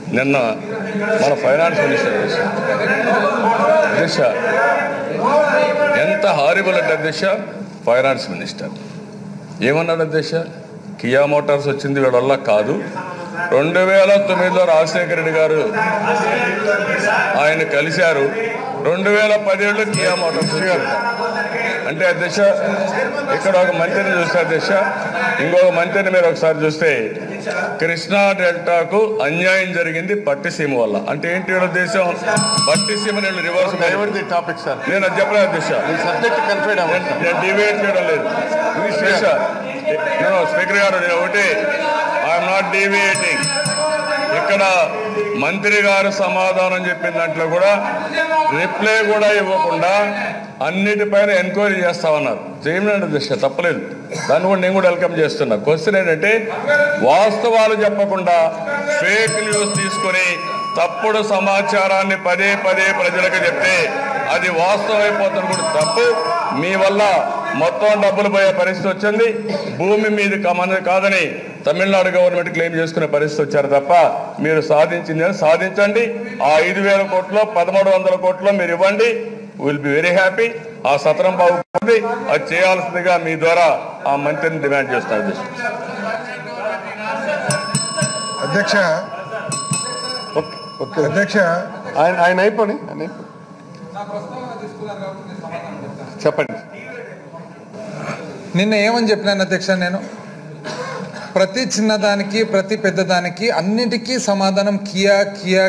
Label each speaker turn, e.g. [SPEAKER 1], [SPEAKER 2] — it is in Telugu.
[SPEAKER 1] నిన్న మన ఫైనాన్స్ మినిస్టర్ అధ్యక్ష ఎంత హారిబుల్ అంటే అధ్యక్ష ఫైనాన్స్ మినిస్టర్ ఏమన్నాడు అధ్యక్ష? కియా మోటార్స్ వచ్చింది వీళ్ళ వల్ల కాదు. 2009లో రాజశేఖర రెడ్డి గారు ఆయన కలిశారు. 2017లో కియా మోటార్స్ అంటే అధ్యక్ష ఇక్కడ ఒక మంత్రిని చూస్తే అధ్యక్ష, ఇంకొక మంత్రిని మీరు ఒకసారి చూస్తే కృష్ణా డెల్టాకు అన్యాయం జరిగింది పట్టిసీమ వల్ల. అంటే ఏంటి ఉద్దేశం? పట్టిసీమ నేను రివర్స్
[SPEAKER 2] టాపిక్ సార్,
[SPEAKER 1] నేను అది చెప్పలేదు అధ్యక్ష. నేను డిబేట్ చేయడం లేదు స్పీకర్ గారు. నేను ఒకటి ఐఎమ్ నాట్ డిబేటింగ్. ఇక్కడ మంత్రి గారు సమాధానం చెప్పిన దాంట్లో కూడా రిప్లై కూడా ఇవ్వకుండా అన్నిటిపైన ఎంక్వైరీ చేస్తామన్నారు. చేయమని అధ్యక్ష, తప్పలేదు. దాన్ని కూడా నేను కూడా వెల్కమ్ చేస్తున్నా. క్వశ్చన్ ఏంటంటే వాస్తవాలు చెప్పకుండా ఫేక్ న్యూస్ తీసుకొని తప్పుడు సమాచారాన్ని పదే పదే ప్రజలకు చెప్తే అది వాస్తవం అయిపోతుంది కూడా తప్పు. మీ వల్ల మొత్తం డబ్బులు పోయే పరిస్థితి వచ్చింది. భూమి మీది కాదని తమిళనాడు గవర్నమెంట్ క్లెయిమ్ చేసుకునే పరిస్థితి వచ్చారు తప్ప మీరు సాధించింది సాధించండి. ఆ 5,000 కోట్లో 1,300 కోట్లో మీరు ఇవ్వండి. Will be very happy. ఆ సత్రం బాగుంది. అది చేయాల్సిందిగా మీ ద్వారా ఆ మంత్రిని డిమాండ్ చేస్తున్నారు
[SPEAKER 2] అధ్యక్ష. అధ్యక్ష ఆయన అయిపోయి చెప్పండి.
[SPEAKER 3] నిన్న ఏమని చెప్పినాను అధ్యక్ష? నేను ప్రతి చిన్నదానికి ప్రతి పెద్దదానికి అన్నిటికీ సమాధానం కియా కియా